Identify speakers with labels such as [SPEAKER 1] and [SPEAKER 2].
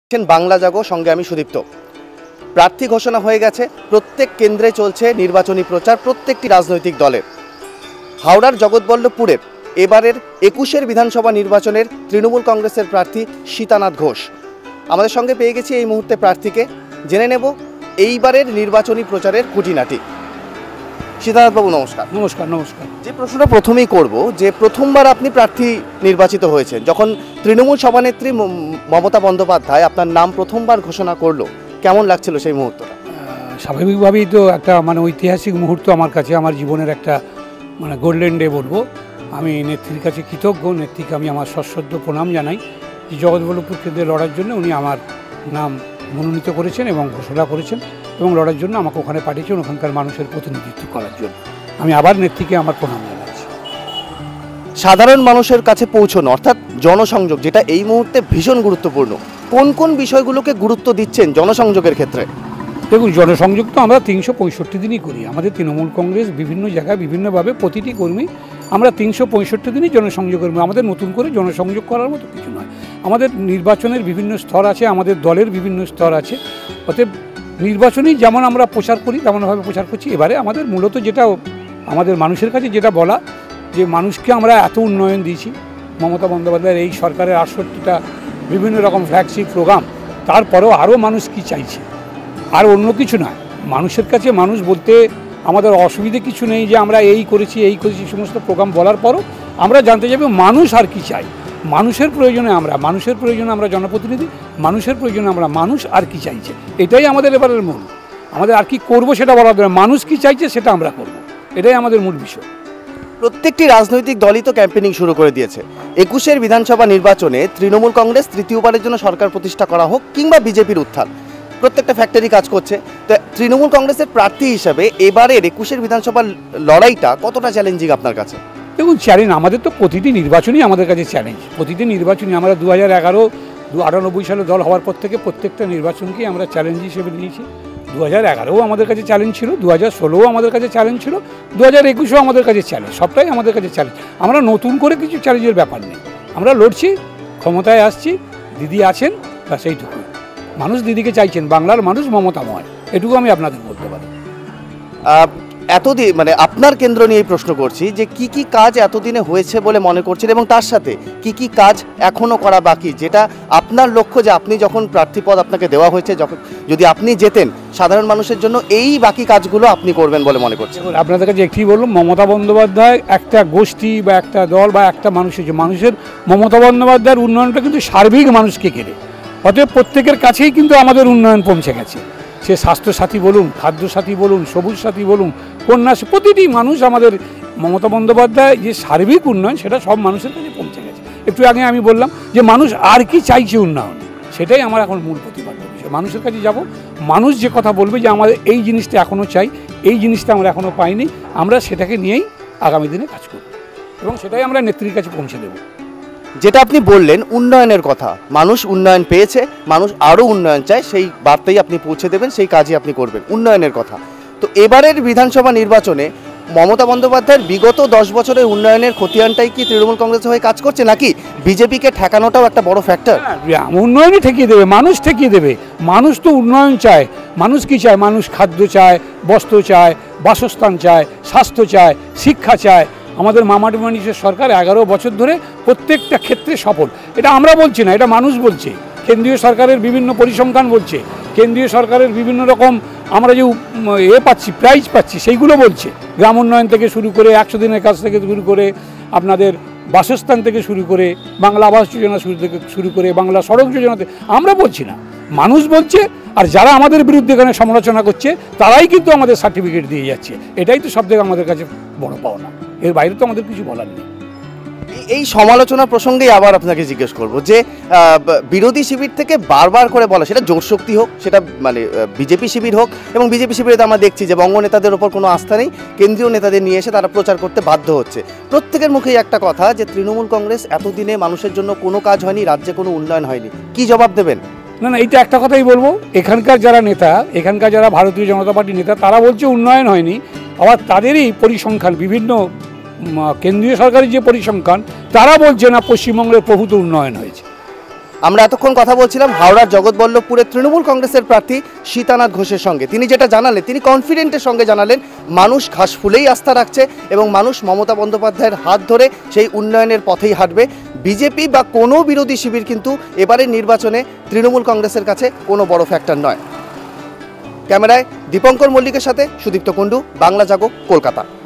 [SPEAKER 1] বাংলা জাগো সঙ্গে আমি সুদীপ্ত। প্রার্থী ঘোষণা হয়ে গেছে, প্রত্যেক কেন্দ্রে চলছে নির্বাচনী প্রচার প্রত্যেকটি রাজনৈতিক দলের। হাওড়ার জগৎবল্লভপুরের এবারের 21 বিধানসভা নির্বাচনের তৃণমূল কংগ্রেসের প্রার্থী সীতানাথ ঘোষ আমাদের সঙ্গে পেয়ে গেছি এই মুহূর্তে। প্রার্থীকে জেনে নেব এইবারের নির্বাচনী প্রচারের খুঁটিনাটি। সীতানাথবাবু নমস্কার।
[SPEAKER 2] নমস্কার। নমস্কার।
[SPEAKER 1] যে প্রশ্নটা প্রথমেই করব, যে প্রথমবার আপনি প্রার্থী নির্বাচিত হয়েছেন, যখন তৃণমূল সভানেত্রী মমতা বন্দ্যোপাধ্যায় আপনার নাম প্রথমবার ঘোষণা করলো, কেমন লাগছিল সেই মুহূর্তটা?
[SPEAKER 2] স্বাভাবিকভাবেই তো একটা ঐতিহাসিক মুহূর্ত আমার কাছে, আমার জীবনের একটা গোল্ডেন ডে বলবো। আমি নেত্রীর কাছে কৃতজ্ঞ। নেত্রীকে আমি আমার সশ্রদ্ধ প্রণাম জানাই যে জগৎবল্লভপুর কেন্দ্রে লড়ার জন্য উনি আমার নাম মনোনীত করেছেন এবং ঘোষণা করেছেন এবং লড়ার জন্য আমাকে ওখানে পাঠিয়েছেন, ওখানকার মানুষের প্রতিনিধিত্ব করার জন্য। আমি আবার নেত্রীকে আমার প্রণাম জানাচ্ছি।
[SPEAKER 1] সাধারণ মানুষের কাছে পৌঁছানো অর্থাৎ জনসংযোগ, যেটা এই মুহূর্তে ভীষণ গুরুত্বপূর্ণ, কোন কোন বিষয়গুলোকে গুরুত্ব দিচ্ছেন জনসংযোগের ক্ষেত্রে?
[SPEAKER 2] দেখুন, জনসংযোগ তো আমরা 365 দিনই করি। আমাদের তৃণমূল কংগ্রেস বিভিন্ন জায়গায় বিভিন্নভাবে প্রতিটি কর্মী আমরা 365 দিনই জনসংযোগ কর্মী। আমাদের নতুন করে জনসংযোগ করার মতো কিছু নয়। আমাদের নির্বাচনের বিভিন্ন স্তর আছে, আমাদের দলের বিভিন্ন স্তর আছে। অতএব নির্বাচনেই যেমন আমরা প্রচার করি তেমনভাবে প্রচার করছি। এবারে আমাদের মূলত যেটা আমাদের মানুষের কাছে যেটা বলা, যে মানুষকে আমরা এত উন্নয়ন দিয়েছি, মমতা বন্দ্যোপাধ্যায়ের এই সরকারের 68টা বিভিন্ন রকম ফ্ল্যাগশিপ প্রোগ্রাম, তারপরেও আরও মানুষ কি চাইছে, আর অন্য কিছু নয়। মানুষের কাছে মানুষ বলতে আমাদের অসুবিধে কিছু নেই যে আমরা এই করেছি সমস্ত প্রোগ্রাম বলার পরও আমরা জানতে চাইব মানুষ আর কি চাই। মানুষের প্রয়োজনে আমরা জনপ্রতিনিধি, মানুষের প্রয়োজনে আমরা মানুষ আর কি চাইছে, এটাই আমাদের এবারের মূল। আমাদের আর কি করবো সেটা বলা দরকার, মানুষ কি চাইছে সেটা আমরা করব, এটাই আমাদের মূল বিষয়।
[SPEAKER 1] প্রত্যেকটি রাজনৈতিক দলই তো ক্যাম্পেনিং শুরু করে দিয়েছে। 21 বিধানসভা নির্বাচনে তৃণমূল কংগ্রেস তৃতীয়বারের জন্য সরকার প্রতিষ্ঠা করা হোক কিংবা বিজেপির উত্থান, প্রত্যেকটা ফ্যাক্টরি কাজ করছে। তো তৃণমূল কংগ্রেসের প্রার্থী হিসাবে এবারের 21 বিধানসভার লড়াইটা কতটা চ্যালেঞ্জিং আপনার কাছে?
[SPEAKER 2] দেখুন, চ্যালেঞ্জ আমাদের তো প্রতিটি নির্বাচনই আমাদের কাছে চ্যালেঞ্জ। প্রতিটি নির্বাচনই আমরা 2011-98 সালে দল হওয়ার পর থেকে প্রত্যেকটা নির্বাচনকেই আমরা চ্যালেঞ্জ হিসেবে নিয়েছি। 2011-ও আমাদের কাছে চ্যালেঞ্জ ছিল, 2016-ও আমাদের কাছে চ্যালেঞ্জ ছিল, 2021-ও আমাদের কাছে চ্যালেঞ্জ, সবটাই আমাদের কাছে চ্যালেঞ্জ। আমরা নতুন করে কিছু চ্যালেঞ্জের ব্যাপার নেই, আমরা লড়ছি, ক্ষমতায় আসছি, দিদি আছেন, তা সেইটুকু। মানুষ দিদিকে চাইছেন, বাংলার মানুষ মমতাময়, এটুকু আমি আপনাদের বলতে পারি।
[SPEAKER 1] এতদিন আপনার কেন্দ্র নিয়ে প্রশ্ন করছি যে কি কি কাজ এতদিনে হয়েছে বলে মনে করছেন, এবং তার সাথে কি কি কাজ এখনও করা বাকি, যেটা আপনার লক্ষ্য, যে আপনি যখন প্রার্থীপদ আপনাকে দেওয়া হয়েছে, যদি আপনি যেতেন সাধারণ মানুষের জন্য এই বাকি কাজগুলো আপনি করবেন বলে মনে করছেন?
[SPEAKER 2] আপনাদের কাছে একটি বললাম, মমতা বন্দ্যোপাধ্যায় একটা গোষ্ঠী বা একটা দল বা একটা মানুষের মমতা বন্দ্যোপাধ্যায়ের উন্নয়নটা কিন্তু সার্বিক মানুষকে ঘিরে। অতএব প্রত্যেকের কাছেই কিন্তু আমাদের উন্নয়ন পৌঁছে গেছে। সে স্বাস্থ্যসাথী বলুন, খাদ্যসাথী বলুন, সবুজ সাথী বলুন, কন্যাশ্রী, প্রতিটি মানুষ আমাদের মমতা বন্দ্যোপাধ্যায় যে সার্বিক উন্নয়ন সেটা সব মানুষের কাছে পৌঁছে গেছে। একটু আগে আমি বললাম যে মানুষ আর কি চাইছে উন্নয়ন, সেটাই আমার এখন মূল প্রতিপাদ্য বিষয়। মানুষের কাছে যাব, মানুষ যে কথা বলবে যে আমাদের এই জিনিসটা এখনও চাই, এই জিনিসটা আমরা এখনও পাইনি, আমরা সেটাকে নিয়েই আগামী দিনে কাজ করব এবং সেটাই আমরা নেত্রীর কাছে পৌঁছে দেব।
[SPEAKER 1] যেটা আপনি বললেন উন্নয়নের কথা, মানুষ উন্নয়ন পেয়েছে, মানুষ আরও উন্নয়ন চায়, সেই বার্তাই আপনি পৌঁছে দেবেন, সেই কাজই আপনি করবেন, উন্নয়নের কথা। তো এবারের বিধানসভা নির্বাচনে মমতা বন্দ্যোপাধ্যায়ের বিগত 10 বছরের উন্নয়নের খতিয়ানটাই কি তৃণমূল কংগ্রেসের হয়ে কাজ করছে, নাকি বিজেপিকে ঠেকানোটাও একটা বড় ফ্যাক্টর?
[SPEAKER 2] উন্নয়নই ঠেকিয়ে দেবে, মানুষ ঠেকিয়ে দেবে। মানুষ তো উন্নয়ন চায়। মানুষ কি চায়? মানুষ খাদ্য চায়, বস্ত্র চায়, বাসস্থান চায়, স্বাস্থ্য চায়, শিক্ষা চায়। আমাদের মামাটি মানুষের সরকার 11 বছর ধরে প্রত্যেকটা ক্ষেত্রে সফল। এটা আমরা বলছি না, এটা মানুষ বলছে। কেন্দ্রীয় সরকারের বিভিন্ন পরিসংখ্যান বলছে, কেন্দ্রীয় সরকারের বিভিন্ন রকম আমরা যে পাচ্ছি, প্রাইজ পাচ্ছি, সেইগুলো বলছে। গ্রাম উন্নয়ন থেকে শুরু করে 100 দিনের কাজ থেকে শুরু করে আপনাদের বাসস্থান থেকে শুরু করে বাংলা আবাস যোজনা থেকে শুরু করে বাংলা সড়ক যোজনাতে, আমরা বলছি না, মানুষ বলছে। আর যারা আমাদের বিরুদ্ধে এখানে সমালোচনা করছে তারাই কিন্তু আমাদের সার্টিফিকেট দিয়ে যাচ্ছে। এটাই তো সবথেকে আমাদের কাছে বড় পাওনা, এর বাইরে তো আমাদের কিছু বলার নেই।
[SPEAKER 1] এই সমালোচনা প্রসঙ্গেই আবার আপনাকে জিজ্ঞেস করব যে বিরোধী শিবির থেকে বারবার করে বলা, সেটা জোরশক্তি হোক, সেটা বিজেপি শিবির হোক, এবং বিজেপি শিবিরে তো আমরা দেখছি যে বঙ্গ নেতাদের ওপর কোনো আস্থা নেই, কেন্দ্রীয় নেতাদের নিয়ে এসে তারা প্রচার করতে বাধ্য হচ্ছে। প্রত্যেকের মুখেই একটা কথা যে তৃণমূল কংগ্রেস এতদিনে মানুষের জন্য কোনো কাজ হয়নি, রাজ্যে কোনো উন্নয়ন হয়নি। কি জবাব দেবেন?
[SPEAKER 2] না, এইটা একটা কথাই বলবো, এখানকার যারা নেতা, এখানকার যারা ভারতীয় জনতা পার্টির নেতা, তারা বলছে উন্নয়ন হয়নি। আবার তাদেরই পরিসংখ্যান, বিভিন্ন কেন্দ্রীয় সরকারের যে পরিসংখ্যান, তারা বলছে না পশ্চিমবঙ্গের প্রভূত উন্নয়ন হয়েছে।
[SPEAKER 1] আমরা এতক্ষণ কথা বলছিলাম হাওড়ার জগৎবল্লভপুরের তৃণমূল কংগ্রেসের প্রার্থী সীতানাথ ঘোষের সঙ্গে। তিনি যেটা জানালেন, তিনি কনফিডেন্টের সঙ্গে জানালেন মানুষ ঘাস ফুলেই আস্থা রাখছে এবং মানুষ মমতা বন্দ্যোপাধ্যায়ের হাত ধরে সেই উন্নয়নের পথেই হাঁটবে। বিজেপি বা কোনো বিরোধী শিবির কিন্তু এবারের নির্বাচনে তৃণমূল কংগ্রেসের কাছে কোনো বড় ফ্যাক্টর নয়। ক্যামেরায় দীপঙ্কর মল্লিকের সাথে সুদীপ্ত কুণ্ডু, বাংলা জাগো, কলকাতা।